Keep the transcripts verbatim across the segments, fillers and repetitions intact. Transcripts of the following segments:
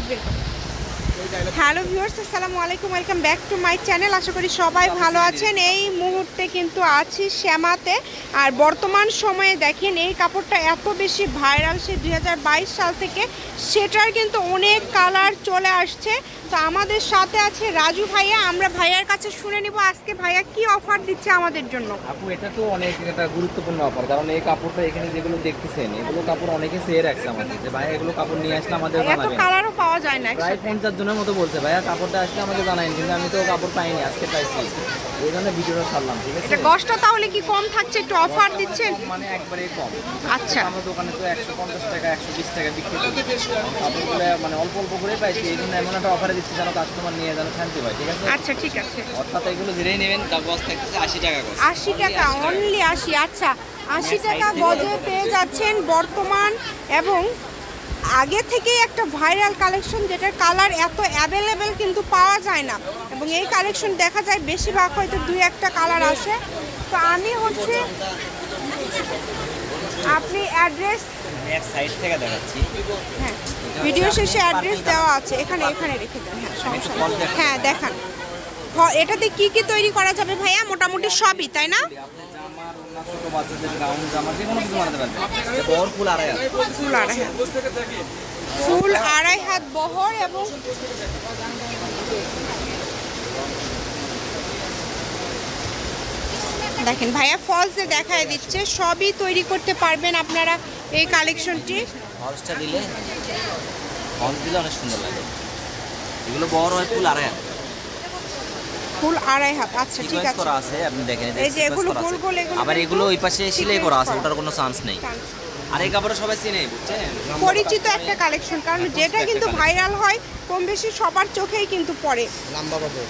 বের করো। Hello viewers, আসসালামু আলাইকুম, welcome back to my channel. আশা করি সবাই ভালো আছেন। এই মুহূর্তে কিন্তু আছি শ্যামাতে, আর বর্তমান সময়ে দেখেন এই কাপড়টা এত বেশি ভাইরাল সে দুই হাজার বাইশ সাল থেকে, সেটার কিন্তু অনেক কালার চলে আসছে। তো আমাদের সাথে আছে রাজু ভাইয়া, আমরা ভাইয়ার কাছে শুনে নিব আজকে ভাইয়া কি অফার দিচ্ছে আমাদের জন্য। আপু এটা তো অনেক একটা গুরুত্বপূর্ণ অফার, কারণ এই কাপড়টা এখানে যেগুলো দেখতেছেন এগুলো কাপড় অনেকে চেয়ে রাখছে আমাদের, যে ভাইয়া এগুলো কাপড় নিয়ে আসলে আমাদের জানাবেন। এত কালারও পাওয়া যায় না, প্রায় পঞ্চাশ জনের মতো বলছে ভাইয়া কাপড়টা আসলে আমাকে জানাইন, কিন্তু আমি তো কাপড় পাইনি, আজকে পাইছি, এই জন্য ভিডিওটা ছাড়লাম। ঠিক আছে, গসটা তাহলে কি কম থাকছে, একটু অফার দিচ্ছেন? মানে একবারে কম। আচ্ছা, আমার দোকানে তো একশো পঞ্চাশ টাকা একশো বিশ টাকা বিক্রি করি, কাপড়গুলো মানে অল্প অল্প করে পাইছি, এই জন্য এমন একটা অফারে দিচ্ছি যেন কাস্টমার নিয়ে যেন শান্তি পায়। ঠিক আছে, আচ্ছা ঠিক আছে। অর্থাৎ এগুলো যেটাই নেবেন তার গজ থাকতেছে আশি টাকা গজ। আশি টাকা, অনলি আশি। আচ্ছা, আশি টাকা গজে পেয়ে যাচ্ছেন বর্তমান এবং আগে থেকেই একটা ভাইরাল কালেকশন, যেটার কালার এত অ্যাভেলেবেল কিন্তু পাওয়া যায় না, এবং এই কালেকশন দেখা যায় বেশিরভাগ হয়তো দুই একটা কালার আসে। তো আমি হচ্ছে আপনি অ্যাড্রেস এক সাইড থেকে দেখাচ্ছি, হ্যাঁ ভিডিও শেষে অ্যাড্রেস দেওয়া আছে, এখানে এখানে রেখে দেন। হ্যাঁ সমস্যা নেই, হ্যাঁ দেখান। এটাতে কি কি তৈরি করা যাবে ভাইয়া? মোটামুটি সবই, তাই না? ছোট বাচ্চাদের গাউন জামা যে কোনো কিছু বানাতে পারবে। বহর ফুল আড়াই হাত, ফুল আড়াই হাত, ফুল আড়াই হাত বহর। এবং দেখেন ভাইয়া ফলস যে দেখায় দিচ্ছে, সবই তৈরি করতে পারবেন আপনারা এই কালেকশনটি। ফলসটা দিলে ফলস দিলে অনেক সুন্দর লাগে। এগুলো বড় হয় ফুল আড়াই হাত, ফুল আড়াই হাত। আচ্ছা ঠিক আছে, করা আছে আপনি দেখেন, এই যে এগুলো গোল গোল, এগুলো আবার এগুলো ওই পাশে সেলাই করা আছে, ওটার কোনো চান্স নেই। আর এই কাপড় সবাই চেনে, বুঝছেন, পরিচিত একটা কালেকশন, কারণ যেটা কিন্তু ভাইরাল হয় কম বেশি সবার চোখেই কিন্তু পড়ে। লম্বা বাবু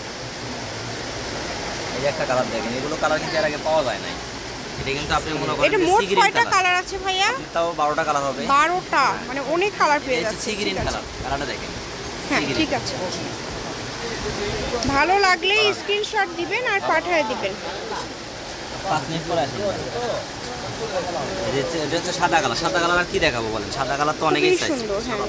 এই একটা কালার দেখেন, এগুলো কালার কিন্তু এর আগে পাওয়া যায় না। এটা কিন্তু আপনি মনে করেন এটা মোট কয়টা কালার আছে ভাইয়া? তাও বারোটা কালার হবে। বারোটা, মানে অনেক কালার পেয়ে যাচ্ছে। সি গ্রিন কালার, কালারটা দেখেন। হ্যাঁ ঠিক আছে, ভালো লাগলে স্ক্রিনশট দিবেন আর পাঠিয়ে দিবেন। পাঁচ মিনিট পরে আসেন। এটা হচ্ছে সাদা কালার। সাদা কালার আর কি দেখাবো বলেন, সাদা কালার তো অনেকই সুন্দর। হ্যাঁ,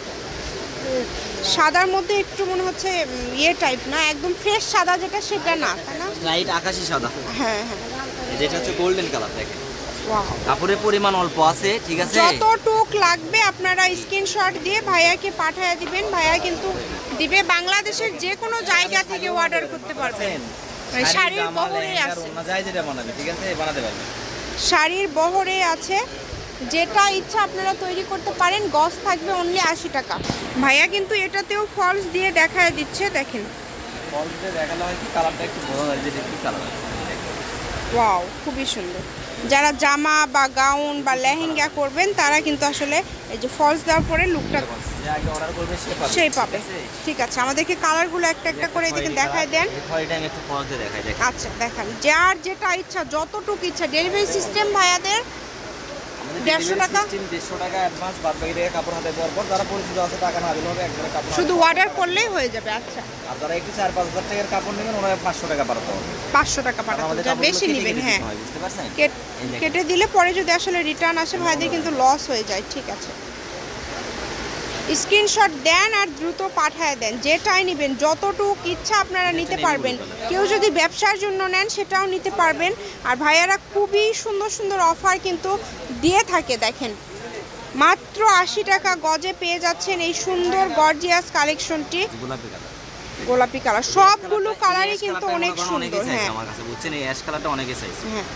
সাদার মধ্যে একটু মনে হচ্ছে ইয়ে টাইপ না, একদম ফ্রেশ সাদা যেটা সেটা না, তাই না? লাইট আকাশি সাদা। হ্যাঁ হ্যাঁ, যেটা হচ্ছে গোল্ডেন কালার দেখেন। ওয়াও, কাপড়ের পরিমাণ অল্প আছে। ঠিক আছে, যতটুক লাগবে আপনারা স্ক্রিনশট দিয়ে ভাইয়াকে পাঠিয়ে দিবেন, ভাইয়া কিন্তু দিবে। বাংলাদেশের যে কোনো জায়গা থেকে অর্ডার করতে পারবেন। শাড়ির বহরে আছে, ঠিক আছে, বানাতে পারবেন। শাড়ির বহরে আছে, যেটা ইচ্ছা আপনারা তৈরি করতে পারেন। গজ থাকবে অনলি আশি টাকা। ভাইয়া কিন্তু এটাতেও ফলস দিয়ে দেখায় দিচ্ছে, দেখেন। ফলস দিয়ে দেখালে হয় কি কালারটা একটু বোঝা যায় যে এটা কি কালার। ওয়াও, খুবই সুন্দর। যারা জামা বা গাউন বা লেহেঙ্গা করবেন তারা কিন্তু আসলে এই যে ফলস দেওয়ার পরে লুকটা সেই পাবে। ঠিক আছে, আমাদেরকে কালারগুলো একটা একটা করে এদিকে দেখায় দেন। আচ্ছা দেখান, যার যেটা ইচ্ছা, যতটুকু ইচ্ছা। ডেলিভারি সিস্টেম ভাইয়াদের দেড়শো টাকা, দেড়শো টাকা অ্যাডভান্স, বাদ বাকি টাকা কাপড় হাতে পাওয়ার পর যারা পরিচিত আছে টাকা না দিলে হবে, একবারে কাপড় শুধু অর্ডার করলেই হয়ে যাবে। আচ্ছা, আর যারা একটু চার পাঁচ হাজার টাকার কাপড় নেবেন ওরা পাঁচশো টাকা পাঠাতে হবে। পাঁচশো টাকা পাঠাতে হবে, যা বেশি নেবেন। হ্যাঁ, বুঝতে পারছেন, কেটে দিলে পরে যদি আসলে রিটার্ন আসে ভাইদের কিন্তু লস হয়ে যায়। ঠিক আছে, স্ক্রিনশট দেন আর দ্রুত পাঠায় দেন। যেটাই নেবেন, যতটুক ইচ্ছা আপনারা নিতে পারবেন। কেউ যদি ব্যবসার জন্য নেন সেটাও নিতে পারবেন। আর ভাইয়ারা খুবই সুন্দর সুন্দর অফার কিন্তু দিয়ে থাকে। দেখেন, মাত্র আশি টাকা গজে পেয়ে যাচ্ছেন এই সুন্দর গর্জিয়াস কালেকশনটি। গোলাপি কালার, সবগুলো কালারই কিন্তু অনেক সুন্দর। হ্যাঁ, আমার কাছে বুঝছেন এই অ্যাশ কালারটা অনেকে চাইছে। হ্যাঁ,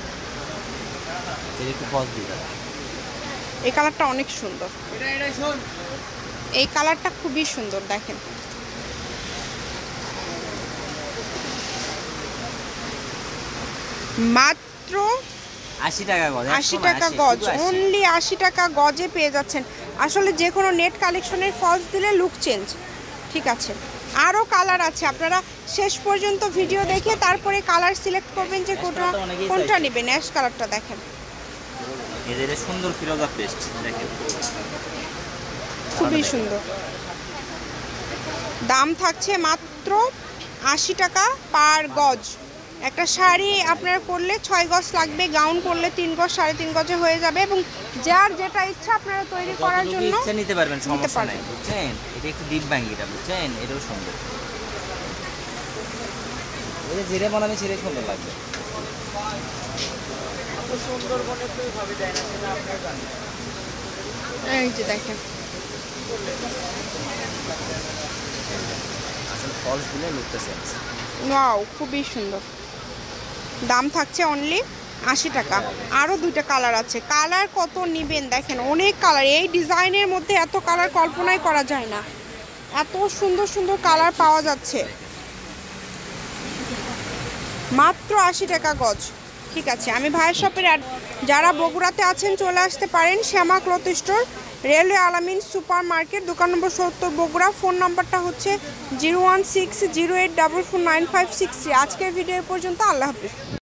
এই একটু ফলস দিই, এই কালারটা অনেক সুন্দর। এটা এটা শুন, এই কালারটা খুবই সুন্দর। দেখেন, মাত্র আশি টাকা গজ, আশি টাকা গজ, অনলি আশি টাকা গজে পেয়ে যাচ্ছেন। আসলে যে কোনো নেট কালেকশনের ফলস দিলে লুক চেঞ্জ। ঠিক আছে, আরও কালার আছে, আপনারা শেষ পর্যন্ত ভিডিও দেখে তারপরে কালার সিলেক্ট করবেন যে কোনটা কোনটা নেবেন। অ্যাশ কালারটা দেখেন, এদের সুন্দর ফিরোজা পেস্ট দেখেন, খুবই সুন্দর। দাম থাকছে মাত্র আশি টাকা পার গজ। একটা শাড়ি আপনার করলে ছয় গজ লাগবে, গাউন করলে তিন গজ সাড়ে তিন গজে হয়ে যাবে এবং যার যেটা ইচ্ছা আপনারা তৈরি করার জন্য ইচ্ছা নিতে পারবেন, সমস্যা নাই বুঝছেন। এটা একটু ডিপ ভাঙ্গিটা বুঝছেন, এটাও সুন্দর। এই যে জিরে বানানি ছিঁড়ে সুন্দর লাগবে। এত সুন্দরবনে তো ভাবে যায় না, সেটা আপনারা জানেন। এই যে দেখেন আসলে ফলস দিলে লুকটা চেঞ্জ। ওয়াও, খুবই সুন্দর। দাম থাকছে অনলি আশি টাকা। আরও দুইটা কালার আছে, কালার কত নেবেন দেখেন, অনেক কালার। এই ডিজাইনের মধ্যে এত কালার কল্পনাই করা যায় না, এত সুন্দর সুন্দর কালার পাওয়া যাচ্ছে মাত্র আশি টাকা গজ। ঠিক আছে, আমি ভাইয়ের শপের যারা বগুড়াতে আছেন চলে আসতে পারেন Shyama cloth store, railway Alamin super market, দোকান নম্বর সত্তর বগুড়া। ফোন নাম্বারটা হচ্ছে zero one six zero eight double four nine five six three. আজকের ভিডিও পর্যন্ত, আল্লাহ হাফিজ।